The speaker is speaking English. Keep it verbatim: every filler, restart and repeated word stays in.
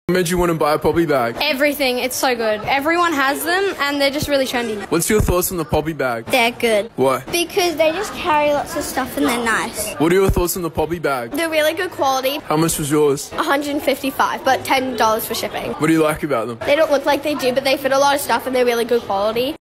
What made you want to buy a Poppy bag? Everything. It's so good. Everyone has them and they're just really trendy. What's your thoughts on the Poppy bag? They're good. Why? Because they just carry lots of stuff and they're nice. What are your thoughts on the Poppy bag? They're really good quality. How much was yours? one hundred fifty-five dollars, but ten dollars for shipping. What do you like about them? They don't look like they do, but they fit a lot of stuff and they're really good quality.